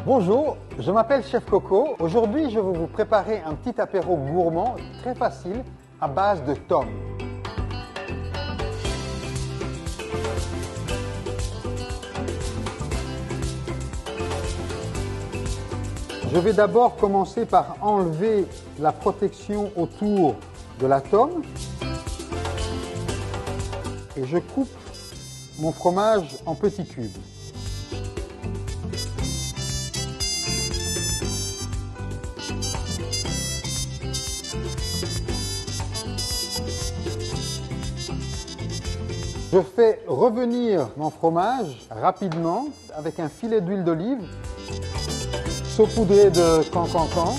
Bonjour, je m'appelle Chef Coco. Aujourd'hui, je vais vous préparer un petit apéro gourmand très facile à base de tomes. Je vais d'abord commencer par enlever la protection autour de la tome et je coupe mon fromage en petits cubes. Je fais revenir mon fromage rapidement avec un filet d'huile d'olive, saupoudré de cancan.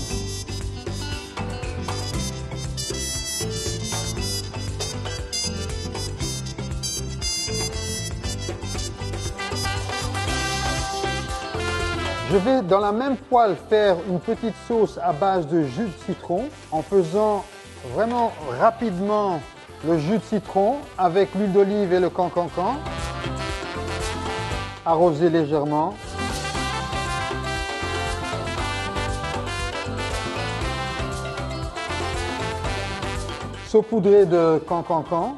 Je vais dans la même poêle faire une petite sauce à base de jus de citron en faisant vraiment rapidement le jus de citron avec l'huile d'olive et le cancan. Arroser légèrement. Saupoudrer de cancan.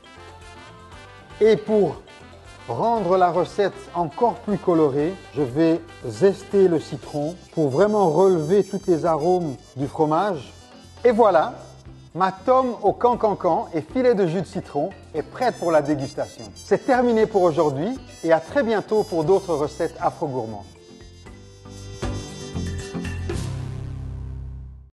Et pour rendre la recette encore plus colorée, je vais zester le citron pour vraiment relever tous les arômes du fromage. Et voilà, ma tome au cancan et filet de jus de citron est prête pour la dégustation. C'est terminé pour aujourd'hui et à très bientôt pour d'autres recettes afro-gourmandes.